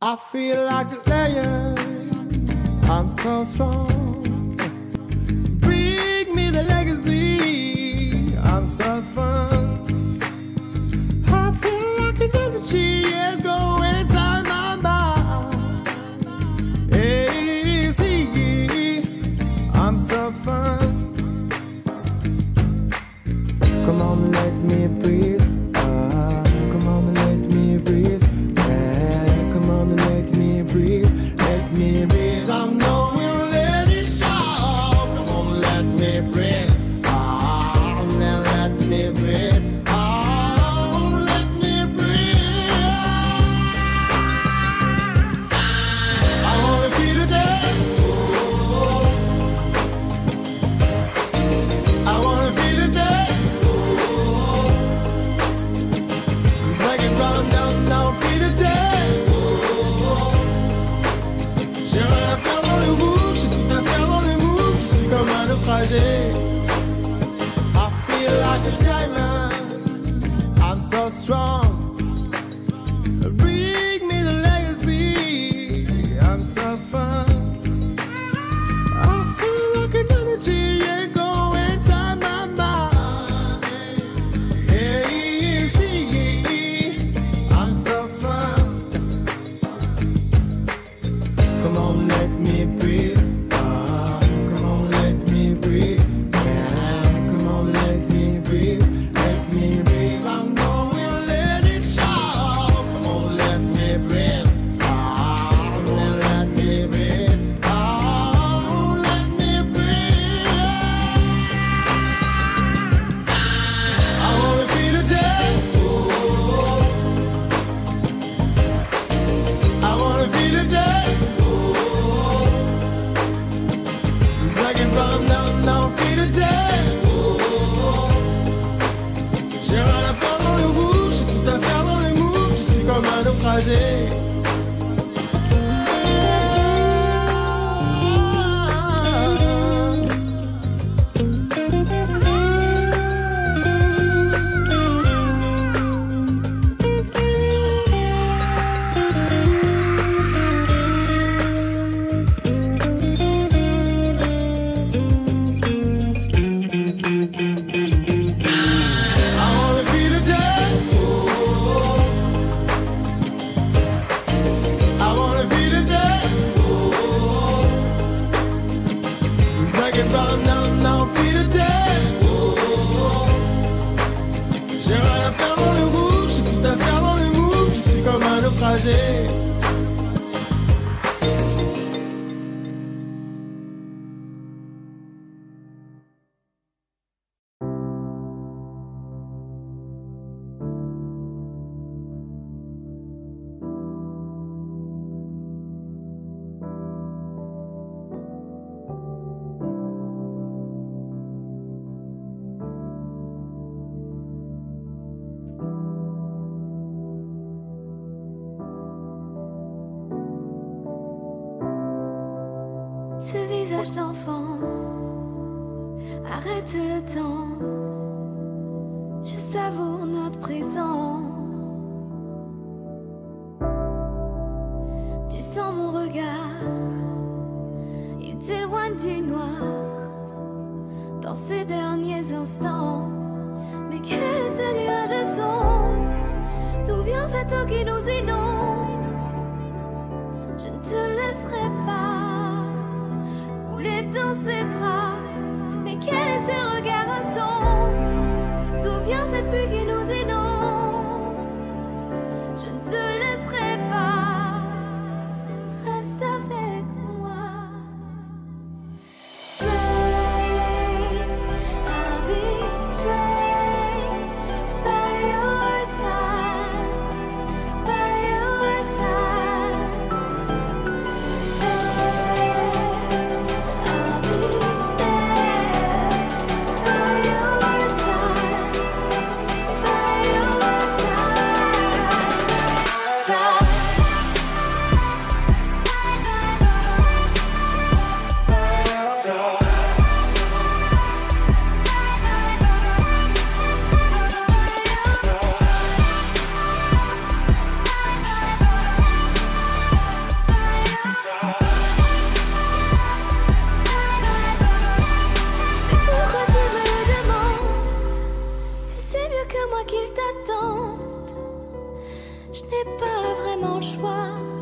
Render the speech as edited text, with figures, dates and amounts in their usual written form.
I feel like a lion, I'm so strong. Bring me the legacy, I'm so fun. I feel like an energy is going inside my mind. Hey, see, I'm so fun. Come on, let me breathe. Come on, let me breathe. Come on, let me breathe. Let me breathe. I know we'll let it show. Come on, let me breathe. Let me breathe. Let me breathe. I wanna feel the dance. I wanna feel the dance. Break it down, down, down, feel the dance. J'ai rien à faire dans le move, j'ai tout à faire dans le move. Je suis comme un naufragé. I feel like a diamond, I'm so strong. Bring me the legacy, I'm so fun. I feel like an energy, yeah, go inside my mind. Yeah, see, I'm so fun. Come on, let me breathe. Come on, let me breathe. Yeah, come on, let me breathe. Let me breathe. I know we'll let it show. Come on, let me breathe. Let me breathe. Let me breathe. I wanna feel the day. I wanna feel the dance. Black and brown, now, now, feel the dance. J'ai rien à faire dans le move, j'ai tout à faire dans le move. Je suis comme un naufragé. I wanna feel the dance. I wanna feel the dance. Black and brown, now, now, feel the dance. J'ai rien à faire dans le move, j'ai tout à faire dans le move. Je suis comme un naufragé. Ce visage d'enfant arrête le temps. Je savoure notre présent. Tu sens mon regard, il t'éloigne du noir dans ces derniers instants. Mais quel est ce nuage sombre? D'où vient cette eau qui nous inonde? Je ne te laisserai pas couler dans ses draps. Mais quel est ce regard sombre? D'où vient cette pluie qui nous inonde? Je ne te laisserai pas. Reste avec moi. Straight, I'll be straight by your side, by your side. qu'ils t'attendent. Je n'ai pas vraiment le choix.